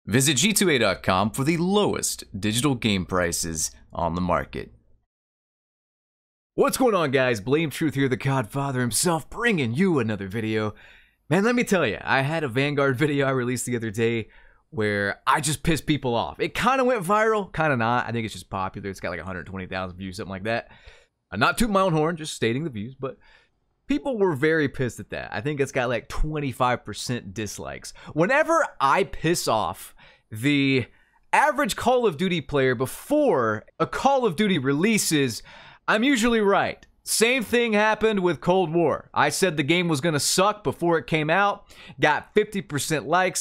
Visit G2A.com for the lowest digital game prices on the market. What's going on, guys? Blame Truth here, the Godfather himself, bringing you another video. Man, let me tell you, I had a Vanguard video I released the other day where I just pissed people off. It kind of went viral, kind of not. I think it's just popular. It's got like 120,000 views, something like that. I'm not tooting my own horn, just stating the views, but people were very pissed at that. I think it's got like 25% dislikes. Whenever I piss off the average Call of Duty player before a Call of Duty releases, I'm usually right. Same thing happened with Cold War. I said the game was gonna suck before it came out, got 50% likes,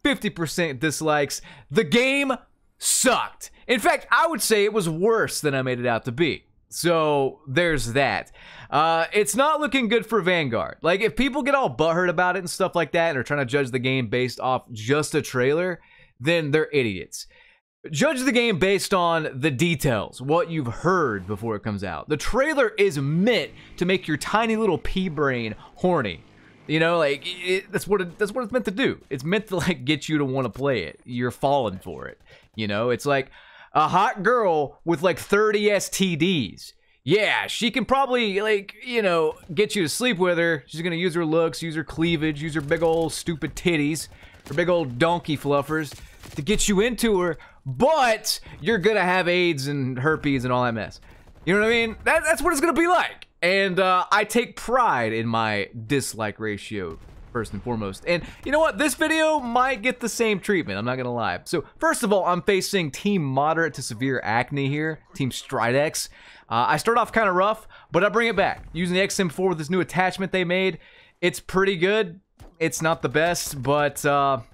50% dislikes. The game sucked. In fact, I would say it was worse than I made it out to be. So there's that. It's not looking good for Vanguard. Like, if people get all butthurt about it and stuff like that and are trying to judge the game based off just a trailer, then they're idiots. Judge the game based on the details, what you've heard before it comes out. The trailer is meant to make your tiny little pea brain horny. You know, like, that's what it's meant to do. It's meant to, like, get you to want to play it. You're falling for it. You know, it's like a hot girl with like 30 STDs. Yeah, she can probably, like, you know, get you to sleep with her. She's gonna use her looks, use her cleavage, use her big old stupid titties, her big old donkey fluffers to get you into her, but you're gonna have AIDS and herpes and all that mess. You know what I mean? That's what it's gonna be like. And I take pride in my dislike ratio, first and foremost. And you know what? This video might get the same treatment, I'm not gonna lie. So first of all, I'm facing Team Moderate to Severe Acne here, Team Stridex. I start off kind of rough, but I bring it back. Using the XM4 with this new attachment they made, it's pretty good. It's not the best, but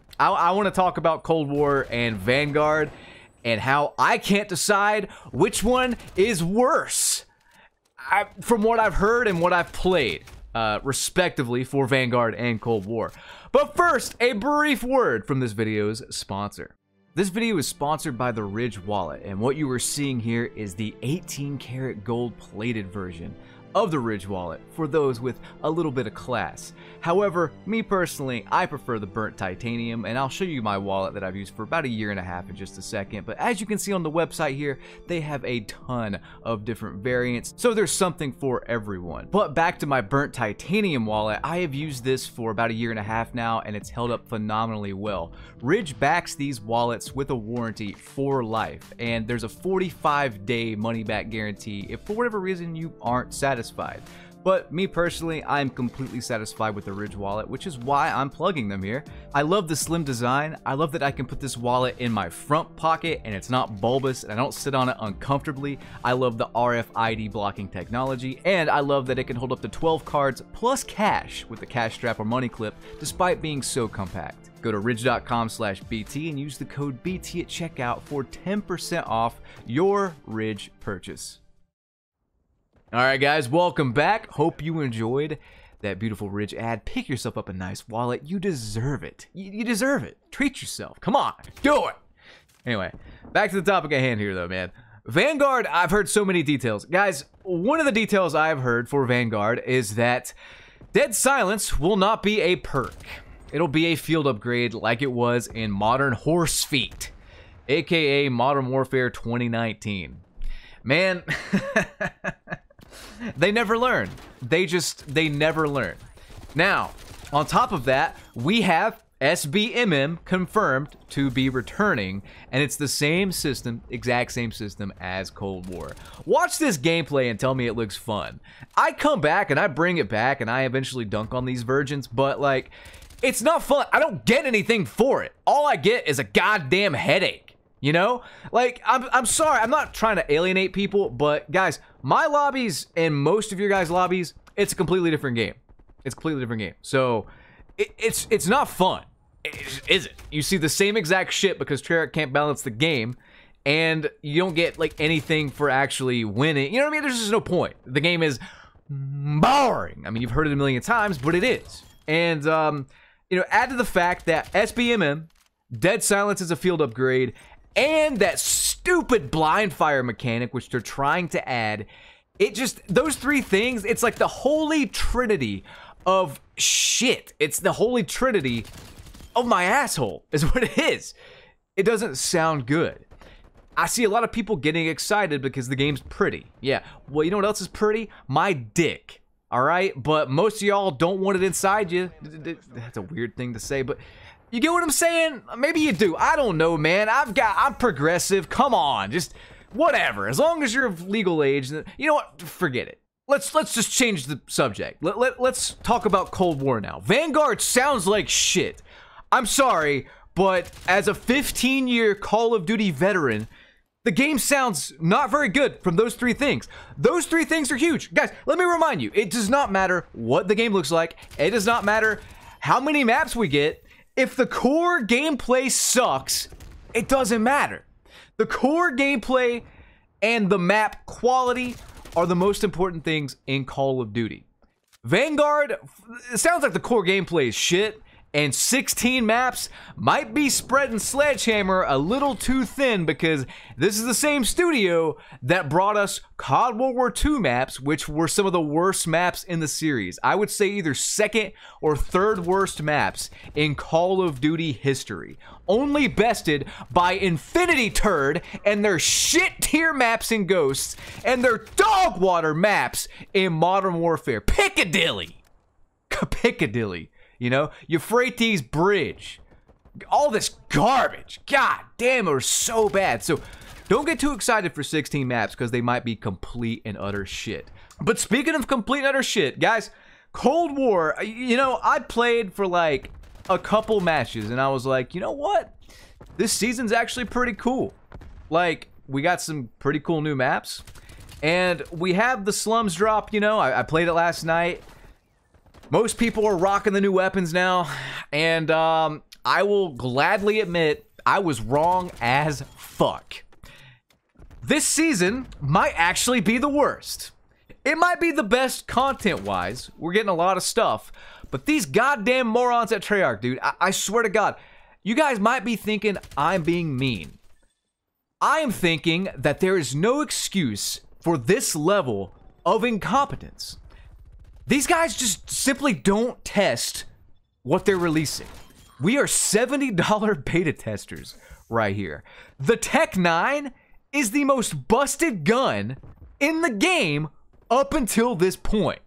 I want to talk about Cold War and Vanguard and how I can't decide which one is worse. From what I've heard and what I've played, respectively, for Vanguard and Cold War. But first, a brief word from this video's sponsor. This video is sponsored by the Ridge wallet, and what you are seeing here is the 18-karat gold plated version of the Ridge wallet for those with a little bit of class. However, me personally, I prefer the burnt titanium, and I'll show you my wallet that I've used for about a year and a half in just a second. But as you can see on the website here, they have a ton of different variants, so there's something for everyone. But back to my burnt titanium wallet, I have used this for about a year and a half now, and it's held up phenomenally well. Ridge backs these wallets with a warranty for life, and there's a 45-day money-back guarantee if for whatever reason you aren't satisfied. But me personally, I'm completely satisfied with the Ridge wallet, which is why I'm plugging them here. I love the slim design. I love that I can put this wallet in my front pocket and it's not bulbous and I don't sit on it uncomfortably. I love the RFID blocking technology, and I love that it can hold up to 12 cards plus cash with the cash strap or money clip despite being so compact. Go to ridge.com/BT and use the code BT at checkout for 10% off your Ridge purchase. Alright guys, welcome back. Hope you enjoyed that beautiful Ridge ad. Pick yourself up a nice wallet. You deserve it. You deserve it. Treat yourself. Come on, do it. Anyway, back to the topic at hand here though, man. Vanguard, I've heard so many details. Guys, one of the details I've heard for Vanguard is that Dead Silence will not be a perk. It'll be a field upgrade like it was in Modern Horse Feet, aka Modern Warfare 2019. Man, they never learn. They never learn. Now, on top of that, we have SBMM confirmed to be returning, and it's the same system, exact same system as Cold War. Watch this gameplay and tell me it looks fun. I come back and I bring it back and I eventually dunk on these virgins, but like, it's not fun. I don't get anything for it. All I get is a goddamn headache. You know, like, I'm sorry, I'm not trying to alienate people, but guys, my lobbies and most of your guys' lobbies, it's a completely different game. It's a completely different game. So it's not fun, is it? You see the same exact shit because Treyarch can't balance the game, and you don't get like anything for actually winning. You know what I mean? There's just no point. The game is boring. I mean, you've heard it a million times, but it is. And you know, add to the fact that SBMM, Dead Silence is a field upgrade, and that stupid blind fire mechanic, which they're trying to add. It just, those three things, it's like the holy trinity of shit. It's the holy trinity of my asshole, is what it is. It doesn't sound good. I see a lot of people getting excited because the game's pretty. Yeah, well, you know what else is pretty? My dick. All right, but most of y'all don't want it inside you. That's a weird thing to say, but you get what I'm saying? Maybe you do. I don't know, man. I'm progressive. Come on, just whatever. As long as you're of legal age, you know what? Forget it. Let's just change the subject. Let's talk about Cold War now. Vanguard sounds like shit. I'm sorry, but as a 15-year Call of Duty veteran, the game sounds not very good from those three things. Those three things are huge. Guys, let me remind you, it does not matter what the game looks like. It does not matter how many maps we get. If the core gameplay sucks, it doesn't matter. The core gameplay and the map quality are the most important things in Call of Duty. Vanguard, it sounds like the core gameplay is shit, and 16 maps might be spreading Sledgehammer a little too thin because this is the same studio that brought us COD World War II maps, which were some of the worst maps in the series. I would say either second or third worst maps in Call of Duty history. Only bested by Infinity Turd and their shit tier maps in Ghosts and their dog water maps in Modern Warfare. Piccadilly. Piccadilly. You know, Euphrates Bridge, all this garbage. God damn, it was so bad. So don't get too excited for 16 maps because they might be complete and utter shit. But speaking of complete and utter shit, guys, Cold War, you know, I played for like a couple matches and I was like, you know what? This season's actually pretty cool. Like, we got some pretty cool new maps and we have the slums drop, you know, I played it last night. Most people are rocking the new weapons now, and I will gladly admit I was wrong as fuck. This season might actually be the worst. It might be the best content-wise. We're getting a lot of stuff, but these goddamn morons at Treyarch, dude, I swear to God, you guys might be thinking I'm being mean. I am thinking that there is no excuse for this level of incompetence. These guys just simply don't test what they're releasing. We are $70 beta testers right here. The Tech 9 is the most busted gun in the game up until this point.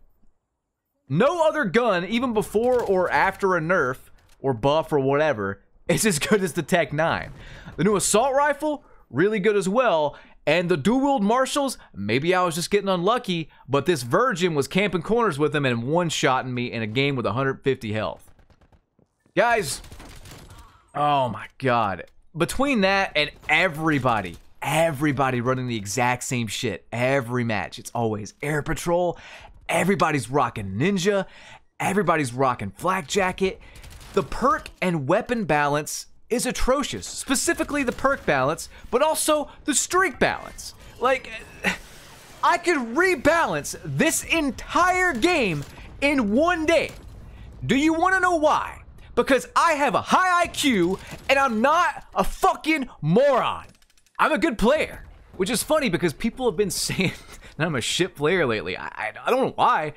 No other gun, even before or after a nerf or buff or whatever, is as good as the Tech 9. The new assault rifle, really good as well. And the dual-wield marshals, maybe I was just getting unlucky, but this virgin was camping corners with them and one-shotting me in a game with 150 health. Guys, oh my God. Between that and everybody running the exact same shit every match, it's always Air Patrol, everybody's rocking Ninja, everybody's rocking Flak Jacket. The perk and weapon balance is atrocious, specifically the perk balance, but also the streak balance. Like, I could rebalance this entire game in one day. Do you want to know why? Because I have a high IQ and I'm not a fucking moron. I'm a good player, which is funny because people have been saying that I'm a shit player lately. I don't know why.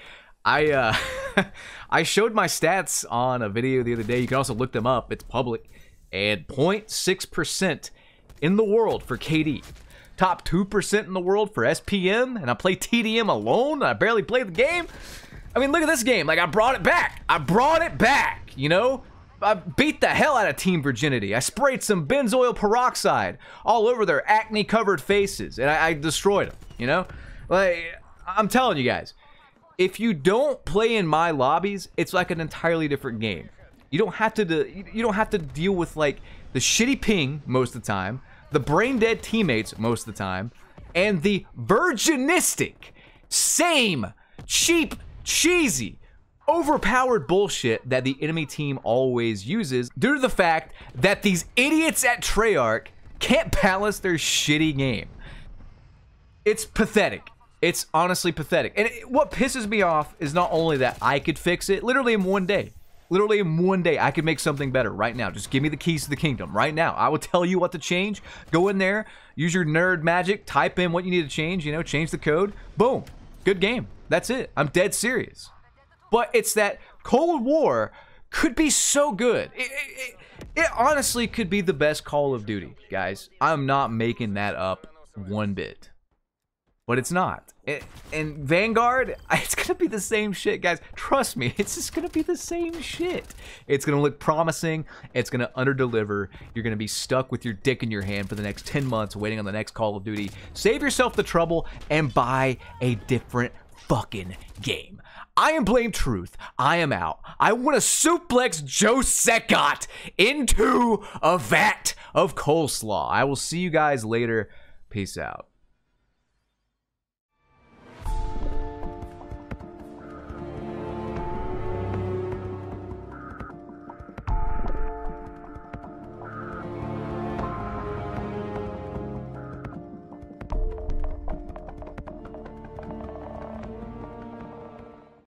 I showed my stats on a video the other day. You can also look them up. It's public. And 0.6% in the world for KD. Top 2% in the world for SPM. And I play TDM alone. I barely play the game. I mean, look at this game. Like, I brought it back. I brought it back, you know? I beat the hell out of Team Virginity. I sprayed some benzoyl peroxide all over their acne-covered faces. And I destroyed them, you know? Like, I'm telling you guys. If you don't play in my lobbies, it's like an entirely different game. You don't have to deal with like the shitty ping most of the time, the brain dead teammates most of the time, and the virginistic, same, cheap, cheesy, overpowered bullshit that the enemy team always uses due to the fact that these idiots at Treyarch can't balance their shitty game. It's pathetic. It's honestly pathetic. And what pisses me off is not only that I could fix it literally in one day. Literally in one day, I could make something better right now. Just give me the keys to the kingdom right now. I will tell you what to change. Go in there, use your nerd magic, type in what you need to change, you know, change the code. Boom. Good game. That's it. I'm dead serious. But it's that Cold War could be so good. It honestly could be the best Call of Duty, guys. I'm not making that up one bit. But it's not. And Vanguard, it's going to be the same shit, guys. Trust me, it's just going to be the same shit. It's going to look promising. It's going to underdeliver. You're going to be stuck with your dick in your hand for the next 10 months waiting on the next Call of Duty. Save yourself the trouble and buy a different fucking game. I am Blame Truth. I am out. I want to suplex Joe Secott into a vat of coleslaw. I will see you guys later. Peace out.